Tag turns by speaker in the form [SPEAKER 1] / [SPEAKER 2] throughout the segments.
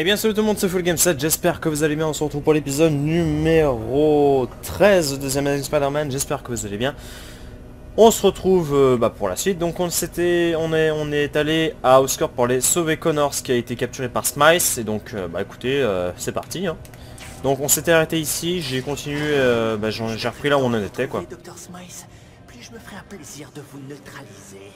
[SPEAKER 1] Eh bien salut tout le monde, c'est Fullgame7, j'espère que vous allez bien, on se retrouve pour l'épisode numéro 13 de The Amazing Spider-Man, j'espère que vous allez bien. On se retrouve pour la suite, donc on est allé à Oscorp pour aller sauver Connors qui a été capturé par Smythe, et donc écoutez, c'est parti. Hein. Donc on s'était arrêté ici, j'ai continué, j'ai repris là où on en était quoi.
[SPEAKER 2] Dr. Smythe, puis je me ferai un plaisir de vous neutraliser.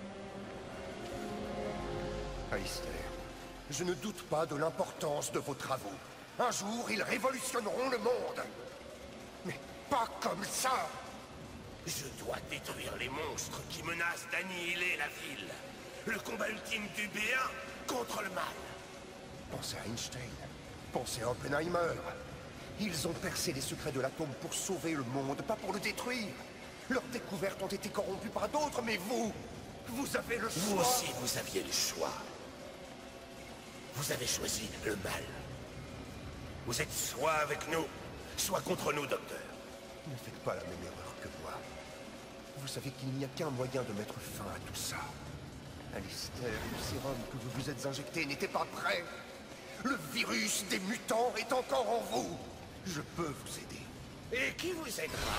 [SPEAKER 3] Alistair, je ne doute pas de l'importance de vos travaux. Un jour, ils révolutionneront le monde. Mais pas comme ça.
[SPEAKER 4] Je dois détruire les monstres qui menacent d'annihiler la ville. Le combat ultime du B1 contre le mal.
[SPEAKER 3] Pensez à Einstein. Pensez à Oppenheimer. Ils ont percé les secrets de l'atome pour sauver le monde, pas pour le détruire. Leurs découvertes ont été corrompues par d'autres, mais vous avez le choix.
[SPEAKER 4] Vous aussi, vous aviez le choix. Vous avez choisi le mal. Vous êtes soit avec nous, soit contre nous, docteur.
[SPEAKER 3] Ne faites pas la même erreur que moi. Vous savez qu'il n'y a qu'un moyen de mettre fin à tout ça. Alistair, le sérum que vous vous êtes injecté n'était pas prêt. Le virus des mutants est encore en vous. Je peux vous aider.
[SPEAKER 4] Et qui vous aidera?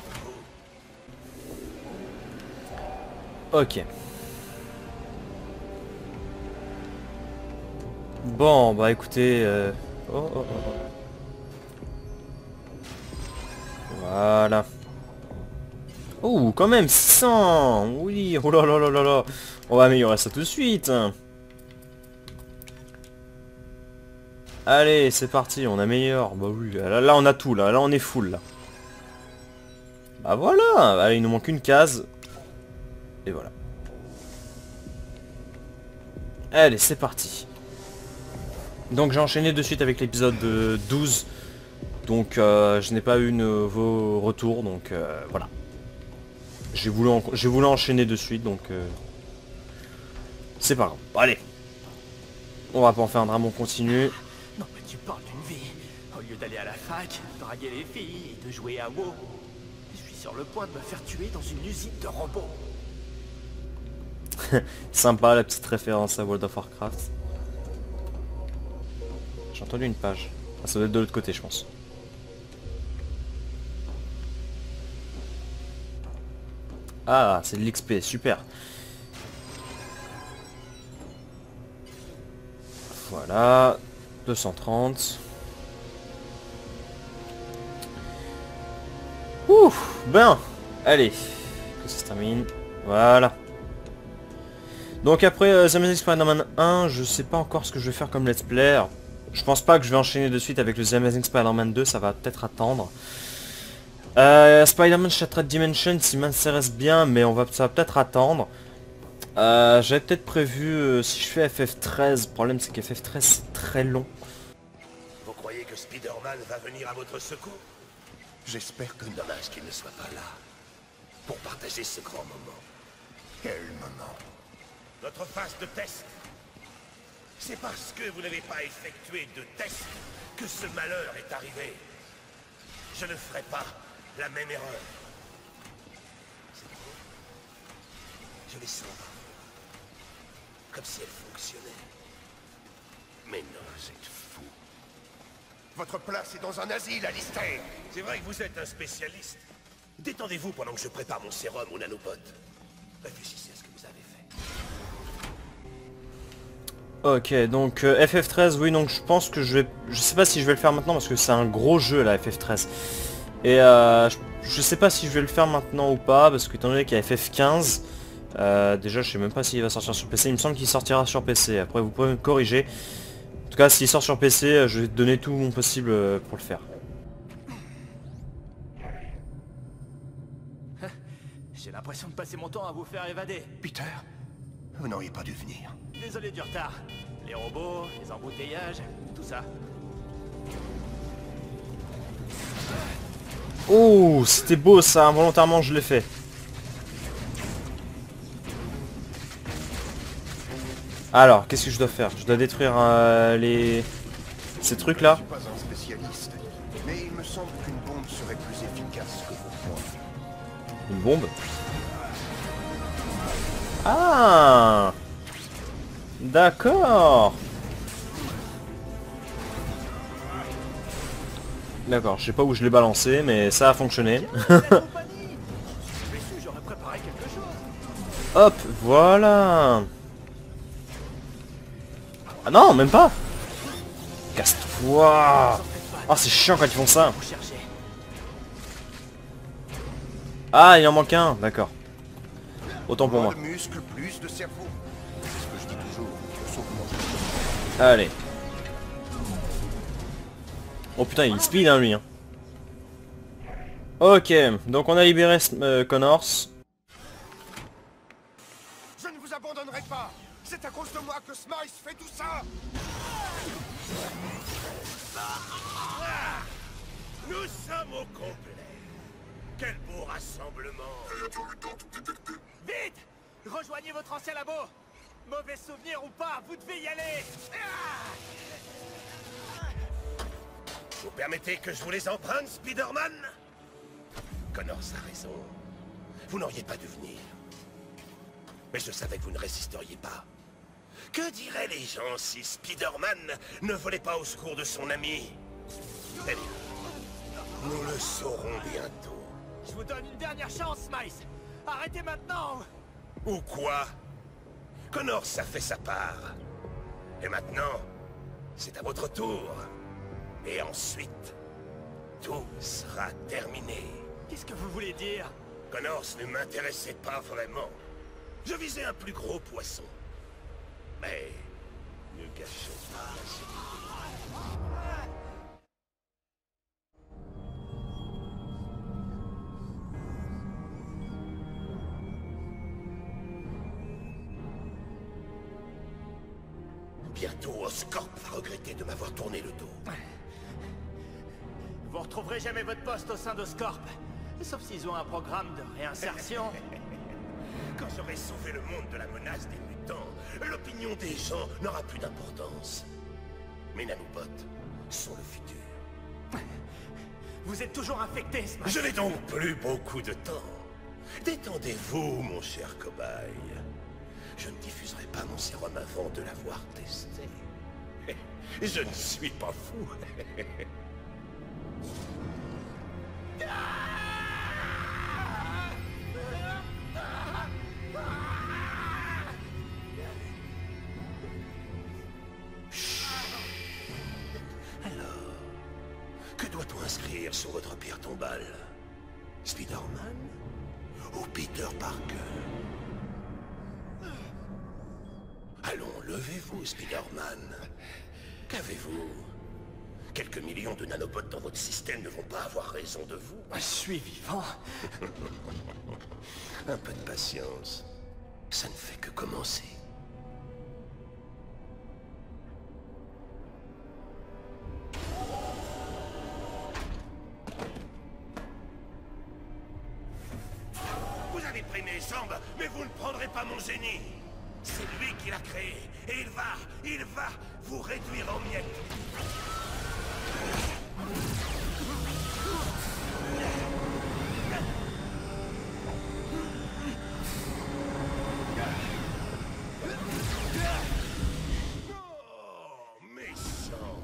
[SPEAKER 1] Ok. Bon, bah écoutez... Oh. Voilà. Oh, quand même, 600. Oui, oh là là là là là. On va améliorer ça tout de suite. Allez, c'est parti, on améliore. Bah oui, là on a tout, là on est full, là. Bah voilà, allez, il nous manque une case. Et voilà. Allez, c'est parti. Donc j'ai enchaîné de suite avec l'épisode 12. Donc je n'ai pas eu vos retours, donc voilà. J'ai voulu enchaîner de suite, donc c'est pas grave. Bon, allez. On va pas en faire un drame, on continue.
[SPEAKER 2] Non mais tu parles d'une vie. Au lieu d'aller à la fac, draguer les filles et de jouer à WoW, je suis sur le point de me faire tuer dans une usine de robots.
[SPEAKER 1] Sympa la petite référence à World of Warcraft. J'ai entendu une page. Ah, ça doit être de l'autre côté, je pense. Ah, c'est de l'XP, super. Voilà, 230. Ouh, ben, allez, que ça se termine. Voilà. Donc après The Amazing Spider-Man 1, je sais pas encore ce que je vais faire comme let's play. Alors, je pense pas que je vais enchaîner de suite avec le The Amazing Spider-Man 2, ça va peut-être attendre. Spider-Man Shattered Dimension, s'il m'intéresse bien, mais ça va peut-être attendre. J'avais peut-être prévu, si je fais FF13, le problème c'est que FF13 c'est très long.
[SPEAKER 4] Vous croyez que Spider-Man va venir à votre secours?
[SPEAKER 3] J'espère que...
[SPEAKER 4] Dommage qu'il ne soit pas là pour partager ce grand moment.
[SPEAKER 3] Quel moment?
[SPEAKER 4] Notre phase de test. C'est parce que vous n'avez pas effectué de test que ce malheur est arrivé. Je ne ferai pas la même erreur. Je les sens. Comme si elles fonctionnaient. Mais non, c'est fou.
[SPEAKER 3] Votre place est dans un asile, Alistair.
[SPEAKER 4] C'est vrai que vous êtes un spécialiste. Détendez-vous pendant que je prépare mon sérum ou nanopod. Réfléchissez à ce que vous avez fait.
[SPEAKER 1] Ok, donc FF13, oui, donc je pense que je sais pas si je vais le faire maintenant parce que c'est un gros jeu là, FF13. Et je sais pas si je vais le faire maintenant ou pas parce que étant donné qu'il y a FF15, déjà je sais même pas s'il va sortir sur PC, il me semble qu'il sortira sur PC, après vous pouvez me corriger. En tout cas s'il sort sur PC, je vais donner tout mon possible pour le faire.
[SPEAKER 2] J'ai l'impression de passer mon temps à vous faire évader.
[SPEAKER 3] Peter, vous n'auriez pas dû venir.
[SPEAKER 2] Désolé du retard. Les robots, les embouteillages, tout ça.
[SPEAKER 1] Oh, c'était beau ça, involontairement je l'ai fait. Alors, qu'est-ce que je dois faire? Je dois détruire ces trucs là.
[SPEAKER 3] Je ne suis pas un spécialiste, mais il me semble qu'une bombe serait plus efficace que vos poings.
[SPEAKER 1] Une bombe? Ah, d'accord. D'accord, je sais pas où je l'ai balancé, mais ça a fonctionné.
[SPEAKER 2] J'aurais préparé quelque chose.
[SPEAKER 1] Hop, voilà. Ah non, même pas. Casse-toi. Ah, c'est chiant quand ils font ça.
[SPEAKER 2] Vous cherchez.
[SPEAKER 1] Ah, il en manque un, d'accord. Autant pour
[SPEAKER 3] Moins
[SPEAKER 1] moi.
[SPEAKER 3] de muscles, plus de cerveau. C'est ce que je dis toujours, sauf moi.
[SPEAKER 1] Allez. Oh putain, il speed hein, lui. Hein. Ok, donc on a libéré Connors.
[SPEAKER 3] Je ne vous abandonnerai pas. C'est à cause de moi que Smice fait tout ça.
[SPEAKER 4] Nous sommes au complet. Quel beau rassemblement.
[SPEAKER 2] Vite! Rejoignez votre ancien labo! Mauvais souvenir ou pas, vous devez y aller!
[SPEAKER 4] Vous permettez que je vous les emprunte, Spider-Man? Connors a raison. Vous n'auriez pas dû venir. Mais je savais que vous ne résisteriez pas. Que diraient les gens si Spider-Man ne volait pas au secours de son ami? Eh bien, nous le saurons bientôt.
[SPEAKER 2] Je vous donne une dernière chance, Miles! Arrêtez maintenant!
[SPEAKER 4] Ou quoi? Connors a fait sa part. Et maintenant, c'est à votre tour. Et ensuite, tout sera terminé.
[SPEAKER 2] Qu'est-ce que vous voulez dire?
[SPEAKER 4] Connors ne m'intéressait pas vraiment. Je visais un plus gros poisson. Mais ne gâchons pas la sécurité. Bientôt, Oscorp va regretter de m'avoir tourné le dos.
[SPEAKER 2] Vous retrouverez jamais votre poste au sein d'Oscorp. Sauf s'ils ont un programme de réinsertion.
[SPEAKER 4] Quand j'aurai sauvé le monde de la menace des mutants, l'opinion des gens n'aura plus d'importance. Mes nanobots sont le futur.
[SPEAKER 2] Vous êtes toujours infecté, Smash.
[SPEAKER 4] Je n'ai donc plus beaucoup de temps. Détendez-vous, mon cher cobaye. Je ne diffuserai pas mon sérum avant de l'avoir testé. Je ne suis pas fou. Que doit-on inscrire sur votre pierre tombale? Spider-Man ou Peter Parker? Allons, levez-vous, Spider-Man. Qu'avez-vous? Quelques millions de nanobots dans votre système ne vont pas avoir raison de vous.
[SPEAKER 2] Je suis vivant.
[SPEAKER 4] Un peu de patience. Ça ne fait que commencer. Vous avez pris mes jambes, mais vous ne prendrez pas mon génie. C'est lui qui l'a créé. Et il va vous réduire en miettes. Oh, méchant.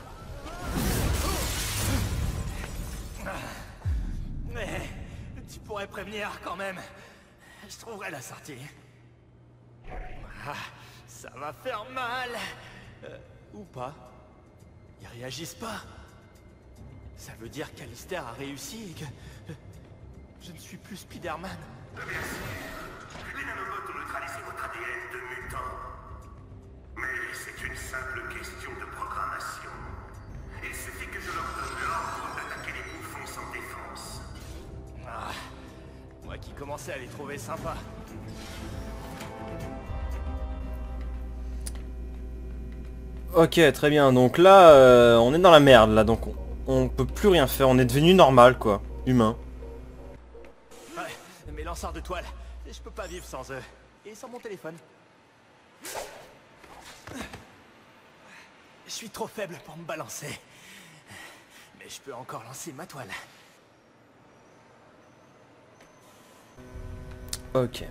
[SPEAKER 2] Mais tu pourrais prévenir quand même. Je trouverai la sortie. Ah, ça va faire mal. Ou pas. Ils réagissent pas. Ça veut dire qu'Alistair a réussi et que... je ne suis plus Spider-Man.
[SPEAKER 4] Les nanobots ont neutralisé votre ADN de mutant. Mais c'est une simple question de programmation. Il suffit que je leur donne l'ordre d'attaquer les bouffons sans défense.
[SPEAKER 2] Ah, moi qui commençais à les trouver sympas.
[SPEAKER 1] Ok, très bien. Donc là, on est dans la merde, là. Donc on peut plus rien faire. On est devenu normal, quoi. Humain.
[SPEAKER 2] Ouais, mes lanceurs de toile, je peux pas vivre sans eux. Et sans mon téléphone. Je suis trop faible pour me balancer. Mais je peux encore lancer ma toile.
[SPEAKER 1] Ok.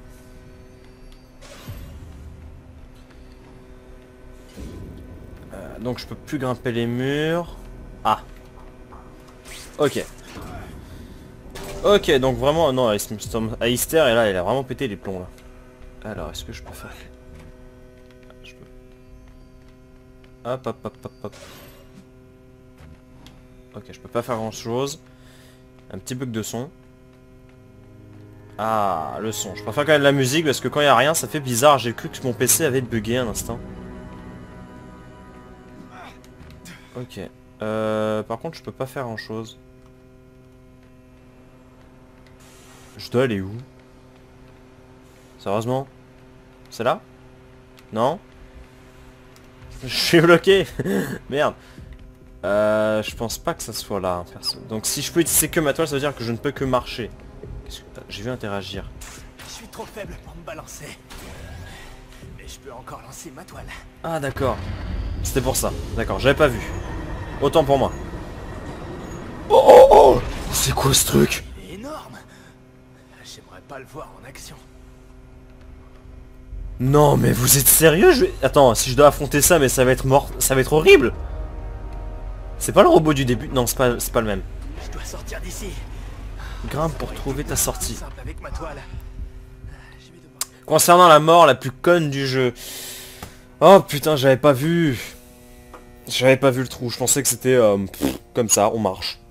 [SPEAKER 1] Donc je peux plus grimper les murs. Ah. Ok. Ok, donc vraiment, non, Alistair, et là, il a vraiment pété les plombs, là. Alors, est-ce que je peux faire... Je peux... Hop, hop, hop, hop, hop. Ok, je peux pas faire grand-chose. Un petit bug de son. Ah, le son. Je préfère quand même la musique, parce que quand il n'y a rien, ça fait bizarre. J'ai cru que mon PC avait bugué un instant. Ok. Par contre, je peux pas faire grand-chose. Je dois aller où? Sérieusement? C'est là? Non? Je suis bloqué. Merde. Je pense pas que ça soit là, hein, perso. Donc si je peux utiliser que ma toile, ça veut dire que je ne peux que marcher. J'ai vu interagir.
[SPEAKER 2] Je suis trop faible pour me balancer. Mais je peux encore lancer ma toile.
[SPEAKER 1] Ah d'accord. C'était pour ça. D'accord, j'avais pas vu. Autant pour moi. Oh oh oh! C'est quoi ce truc?
[SPEAKER 2] Il est énorme. J'aimerais pas le voir en action.
[SPEAKER 1] Non mais vous êtes sérieux? Attends, si je dois affronter ça, mais ça va être mort, ça va être horrible. C'est pas le robot du début? Non, c'est pas le même.
[SPEAKER 2] Je dois sortir d'ici.
[SPEAKER 1] Grimpe pour trouver ta sortie.
[SPEAKER 2] Simple avec ma toile. Je vais devoir...
[SPEAKER 1] Concernant la mort la plus conne du jeu. Oh putain, j'avais pas vu. J'avais pas vu le trou. Je pensais que c'était comme ça, on marche.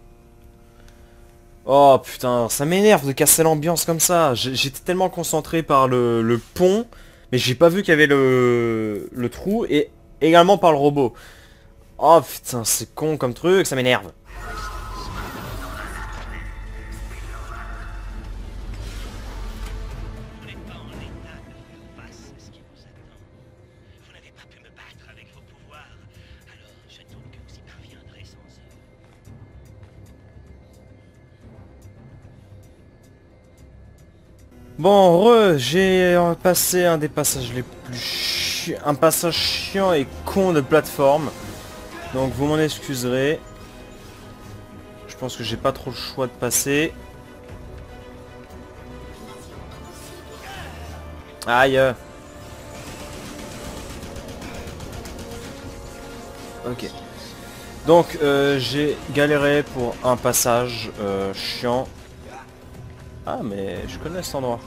[SPEAKER 1] Oh putain, ça m'énerve de casser l'ambiance comme ça. J'étais tellement concentré par le pont, mais j'ai pas vu qu'il y avait le trou, et également par le robot. Oh putain, c'est con comme truc, ça m'énerve. Bon, j'ai passé un des passages les plus un passage chiant et con de plateforme. Donc vous m'en excuserez. Je pense que j'ai pas trop le choix de passer. Aïe. Ok. Donc j'ai galéré pour un passage chiant. Ah mais je connais cet endroit.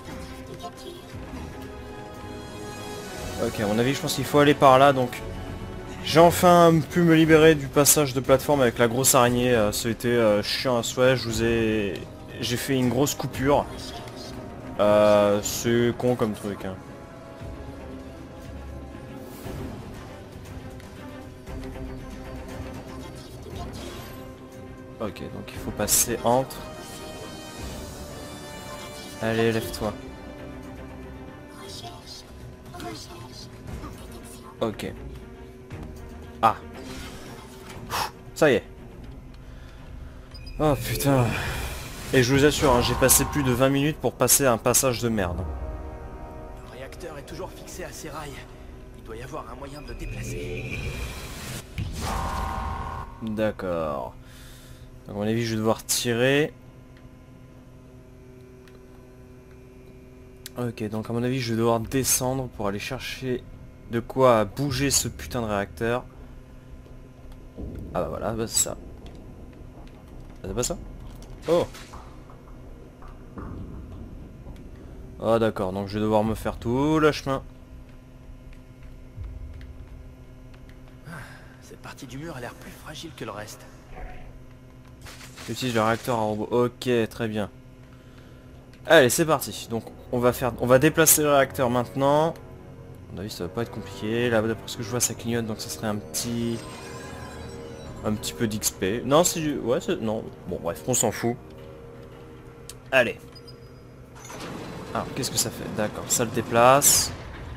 [SPEAKER 1] Ok, à mon avis je pense qu'il faut aller par là, donc j'ai enfin pu me libérer du passage de plateforme avec la grosse araignée. Ça a été chiant à souhait. J'ai fait une grosse coupure. C'est con comme truc, hein. Ok, donc il faut passer entre. Allez, lève-toi. Ok. Ah. Ça y est. Oh putain. Et je vous assure, hein, j'ai passé plus de 20 minutes pour passer un passage de merde.
[SPEAKER 2] Le réacteur est toujours fixé à ses rails. Il doit y avoir un moyen de le déplacer.
[SPEAKER 1] D'accord. Donc à mon avis, je vais devoir tirer. Ok, donc à mon avis, je vais devoir descendre pour aller chercher de quoi bouger ce putain de réacteur. Ah bah voilà, bah c'est ça. Ah, c'est pas ça? Oh! Oh d'accord, donc je vais devoir me faire tout le chemin.
[SPEAKER 2] Cette partie du mur a l'air plus fragile que le reste.
[SPEAKER 1] J'utilise le réacteur à robot. Ok, très bien. Allez, c'est parti. Donc on va déplacer le réacteur maintenant. À mon avis, ça va pas être compliqué. Là, d'après ce que je vois, ça clignote, donc ça serait un petit peu d'XP. Non, c'est du... Ouais, non. Bon, bref, on s'en fout. Allez. Alors, qu'est-ce que ça fait? D'accord, ça le déplace.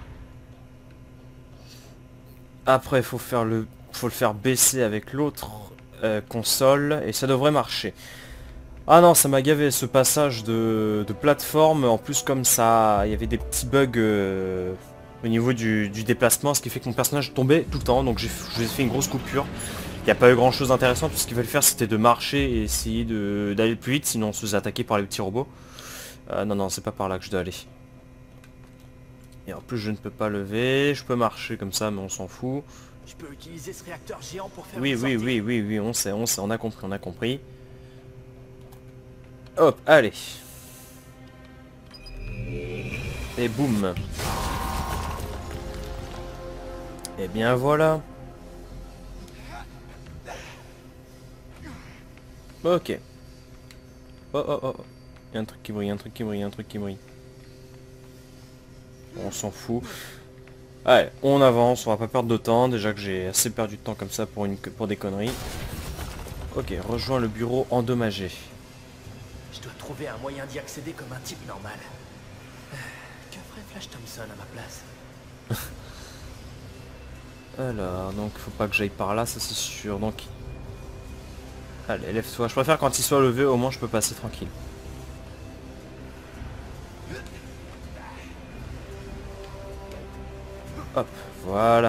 [SPEAKER 1] Après, faut le faire baisser avec l'autre console, et ça devrait marcher. Ah non, ça m'a gavé ce passage de plateforme. En plus, comme ça, il y avait des petits bugs au niveau du déplacement, ce qui fait que mon personnage tombait tout le temps. Donc j'ai fait une grosse coupure. Il n'y a pas eu grand chose d'intéressant. Tout ce qu'il fallait faire, c'était de marcher et essayer d'aller plus vite, sinon on se faisait attaquer par les petits robots. Non, non, c'est pas par là que je dois aller. Et en plus, je ne peux pas lever. Je peux marcher comme ça, mais on s'en fout.
[SPEAKER 2] Je peux utiliser ce réacteur géant pour faire
[SPEAKER 1] Oui,
[SPEAKER 2] une sortie.
[SPEAKER 1] oui, on sait, on a compris. Hop, allez. Et boum. Et bien voilà. Ok. Oh oh oh. Il y a un truc qui brille, un truc qui brille, un truc qui brille. On s'en fout. Allez, on avance, on va pas perdre de temps. Déjà que j'ai assez perdu de temps comme ça pour des conneries. Ok, rejoins le bureau endommagé.
[SPEAKER 2] Je dois trouver un moyen d'y accéder comme un type normal. Que ferait Flash Thompson à ma place?
[SPEAKER 1] Alors, donc faut pas que j'aille par là, ça c'est sûr. Donc, allez, lève-toi. Je préfère quand il soit levé, au moins je peux passer tranquille. Hop, voilà.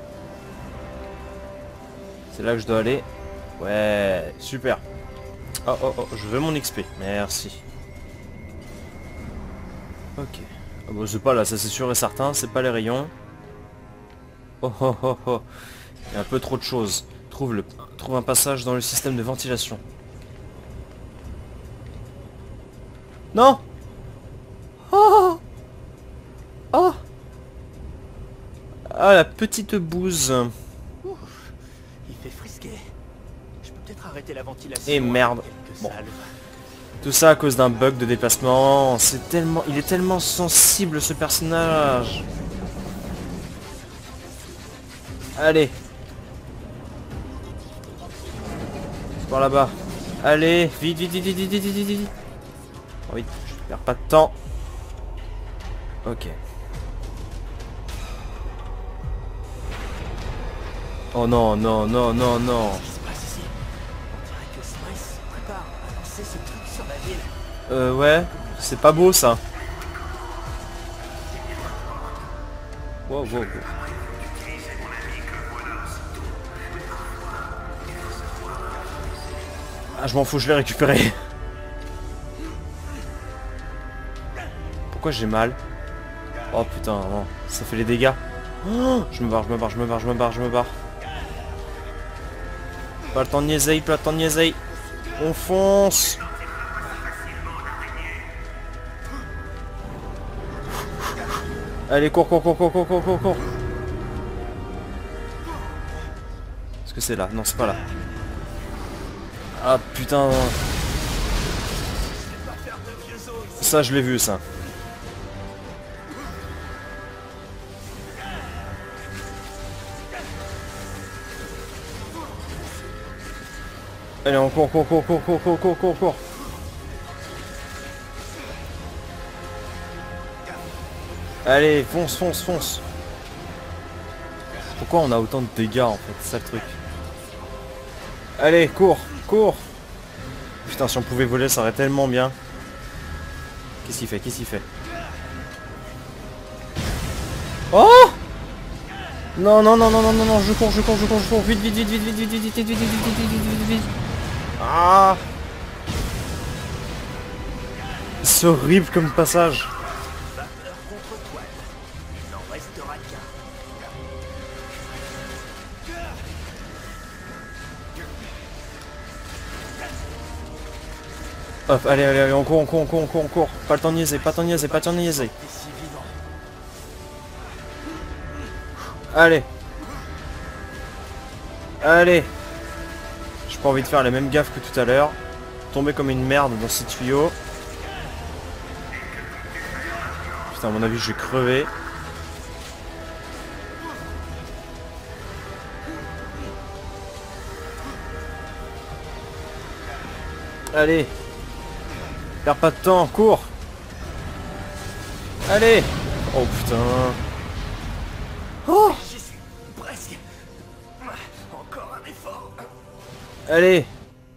[SPEAKER 1] C'est là que je dois aller. Ouais, super. Oh oh oh, je veux mon XP. Merci. Ok. Ah bon, c'est pas là, ça c'est sûr et certain, c'est pas les rayons. Oh oh oh oh. Il y a un peu trop de choses. Trouve un passage dans le système de ventilation. Non. Oh. Oh. Ah, la petite bouse.
[SPEAKER 2] Ouh, il fait frisquer. Je peux peut-être arrêter la ventilation.
[SPEAKER 1] Et merde.
[SPEAKER 2] Quelques
[SPEAKER 1] Bon.
[SPEAKER 2] salves.
[SPEAKER 1] Tout ça à cause d'un bug de déplacement. C'est tellement... Il est tellement sensible ce personnage. Allez. C'est par là-bas. Allez, vite, vite, vite, vite, vite, vite, vite, vite. Oh, vite, je perds pas de temps. Ok. Oh non, non, non, non, non.
[SPEAKER 2] Qu'est-ce qui se passe ici? On dirait que Smythe se prépare à lancer ce truc sur la ville.
[SPEAKER 1] Ouais, c'est pas beau ça. Wow, wow, wow. Ah, je m'en fous, je vais récupérer. Pourquoi j'ai mal? Oh putain, non, ça fait les dégâts. Oh, je me barre, je me barre, je me barre, je me barre, je me barre. Pas le temps de niaiser, pas le temps de niaiser. On fonce. Allez, cours, cours, cours, cours, cours, cours, cours, cours. Est-ce que c'est là? Non, c'est pas là. Ah putain. Ça, je l'ai vu, ça. Allez, on court, cours, cours, cours, cours, cours, cours, cours, cours. Allez, fonce, fonce, fonce. Pourquoi on a autant de dégâts en fait? C'est ça le truc. Allez, cours, cours. Putain, si on pouvait voler, ça aurait tellement bien. Qu'est-ce qu'il fait? Qu'est-ce qu'il fait? Oh! Non, non, non, non, non, non, non, je cours, je cours, je cours, je cours. Vite, vite, vite, vite, vite, vite, vite, vite, vite, vite, vite, vite, vite, vite, vite, vite. Ah! C'est horrible comme passage.
[SPEAKER 2] Vapeur contre toile. Il n'en restera qu'un.
[SPEAKER 1] Hop, allez, allez, allez, on court, on court, on court, on court, on court. Pas le temps de niaiser, pas le temps de niaiser, pas le temps de niaiser.
[SPEAKER 2] T'es si vivant.
[SPEAKER 1] Allez. Allez. J'ai pas envie de faire les mêmes gaffes que tout à l'heure. Tomber comme une merde dans ces tuyaux. Putain, à mon avis, je vais crever. Allez. Perds pas de temps, cours. Allez. Oh putain. Oh.
[SPEAKER 2] J'y suis presque. Encore un effort.
[SPEAKER 1] Allez.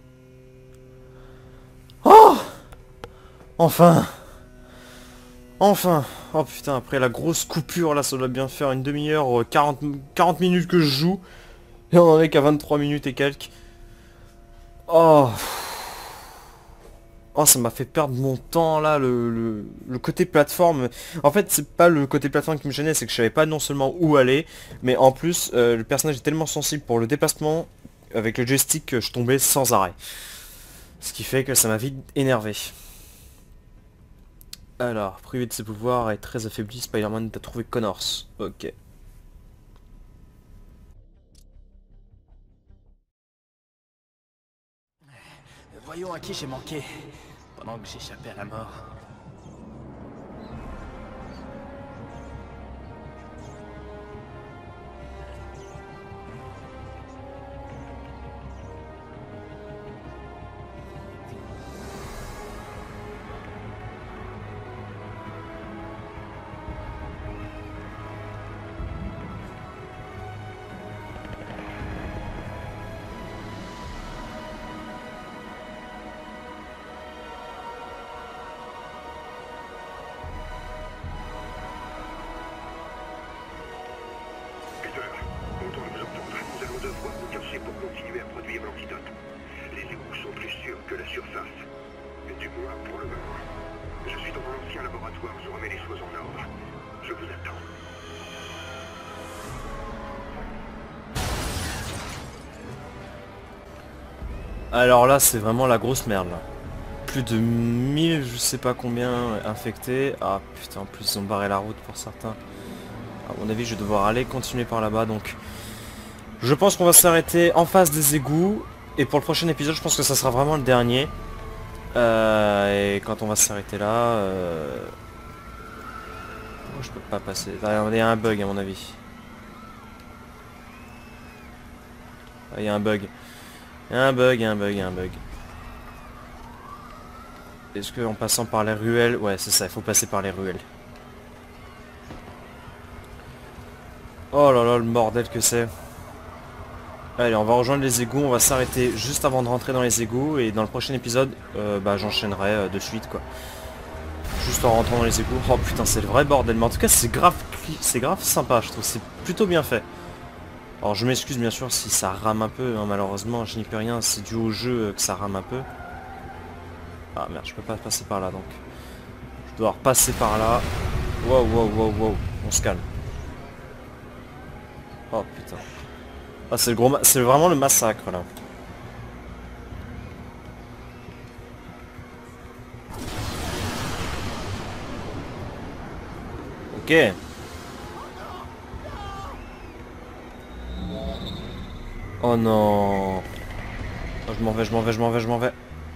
[SPEAKER 1] Oh. Enfin. Enfin. Oh putain, après la grosse coupure là, ça doit bien faire une demi-heure, 40 minutes que je joue. Et on en est qu'à 23 minutes et quelques. Oh. Oh, ça m'a fait perdre mon temps là, le côté plateforme. En fait, c'est pas le côté plateforme qui me gênait, c'est que je savais pas non seulement où aller, mais en plus, le personnage est tellement sensible pour le déplacement, avec le joystick, que je tombais sans arrêt. Ce qui fait que ça m'a vite énervé. Alors, privé de ses pouvoirs et très affaibli, Spider-Man t'a trouvé Connors. Ok.
[SPEAKER 2] Voyons à qui j'ai manqué pendant que j'échappais à la mort.
[SPEAKER 5] Peter, content de vous entendre. Nous allons devoir nous cacher pour continuer à produire l'antidote. Les égouts sont plus sûrs que la surface. Du moins pour le moment. Je suis dans mon ancien laboratoire, je remets les choses en ordre. Je vous attends.
[SPEAKER 1] Alors là, c'est vraiment la grosse merde, là. Plus de 1000, je sais pas combien, infectés. Ah putain, en plus ils ont barré la route pour certains. À mon avis, je vais devoir aller continuer par là-bas, donc... Je pense qu'on va s'arrêter en face des égouts. Et pour le prochain épisode, je pense que ça sera vraiment le dernier. Et quand on va s'arrêter là... Oh, je peux pas passer. Il y a un bug à mon avis. Ah, il y a un bug. Il y a un bug, il y a un bug, il y a un bug. Est-ce que en passant par les ruelles... Ouais, c'est ça, il faut passer par les ruelles. Oh là là, le bordel que c'est. Allez, on va rejoindre les égouts, on va s'arrêter juste avant de rentrer dans les égouts. Et dans le prochain épisode, j'enchaînerai de suite, quoi. Juste en rentrant dans les égouts. Oh putain, c'est le vrai bordel. Mais en tout cas, c'est grave sympa, je trouve. C'est plutôt bien fait. Alors je m'excuse bien sûr si ça rame un peu, hein, malheureusement je n'y peux rien, c'est dû au jeu que ça rame un peu. Ah merde, je peux pas passer par là donc. Je dois repasser par là. Wow, wow, wow, wow, on se calme. Oh putain. Ah c'est le gros c'est vraiment le massacre là. Ok. Oh non. Oh, je m'en vais, je m'en vais, je m'en vais, je m'en vais.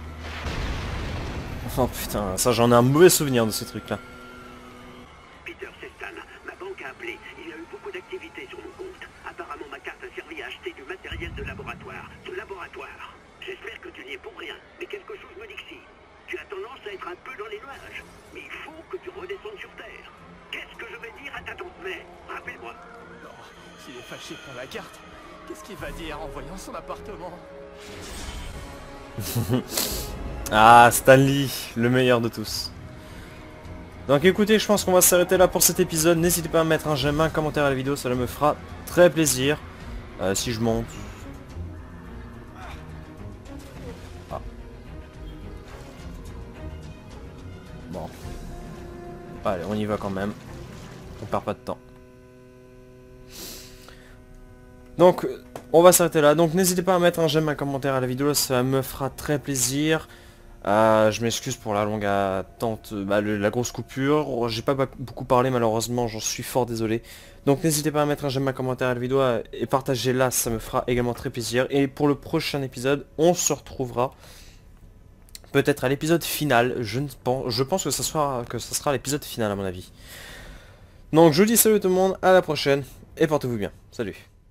[SPEAKER 1] Oh putain, ça j'en ai un mauvais souvenir de ces trucs là.
[SPEAKER 5] Peter, c'est Stan. Ma banque a appelé. Il y a eu beaucoup d'activités sur mon compte. Apparemment, ma carte a servi à acheter du matériel de laboratoire. J'espère que tu n'y es pour rien. Mais quelque chose me dit que si. Tu as tendance à être un peu dans les nuages. Mais il faut que tu redescendes sur Terre. Qu'est-ce que je vais dire à ta tante May? Rappelle-moi.
[SPEAKER 2] Non, s'il est fâché pour la carte, qu'est-ce qu'il va dire en voyant son appartement?
[SPEAKER 1] Ah, Stanley, le meilleur de tous. Donc écoutez, je pense qu'on va s'arrêter là pour cet épisode. N'hésitez pas à mettre un j'aime, un commentaire à la vidéo, cela me fera très plaisir. Si je monte. Ah. Bon. Allez, on y va quand même. On perd pas de temps. Donc, on va s'arrêter là. Donc n'hésitez pas à mettre un j'aime, un commentaire à la vidéo, ça me fera très plaisir. Je m'excuse pour la longue attente, la grosse coupure. J'ai pas beaucoup parlé malheureusement, j'en suis fort désolé. Donc n'hésitez pas à mettre un j'aime, un commentaire à la vidéo et partagez-la, ça me fera également très plaisir. Et pour le prochain épisode, on se retrouvera peut-être à l'épisode final. Je pense que ça sera l'épisode final à mon avis. Donc je vous dis salut tout le monde, à la prochaine et portez-vous bien. Salut.